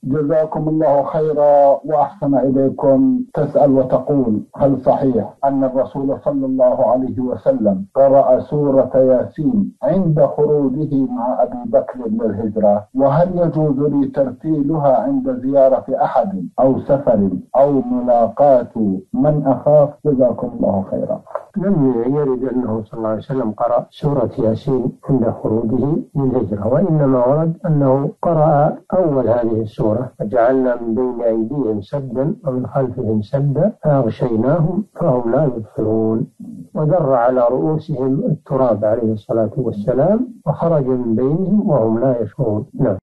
جزاكم الله خيرا وأحسن إليكم. تسأل وتقول: هل صحيح أن الرسول صلى الله عليه وسلم قرأ سورة ياسين عند خروجه مع أبي بكر للهجرة؟ وهل يجوز لي ترتيلها عند زيارة أحد أو سفر أو ملاقاة من أخاف؟ جزاكم الله خيرا. لم يرد أنه صلى الله عليه وسلم قرأ سورة ياسين عند خروجه للهجرة، وإنما ورد أنه قرأ أول هذه السورة: وجعلنا من بين أيديهم سدا ومن خلفهم سدا فأغشيناهم فهم لا يبصرون، ودر على رؤوسهم التراب عليه الصلاة والسلام وخرج من بينهم وهم لا يشعرون. نعم.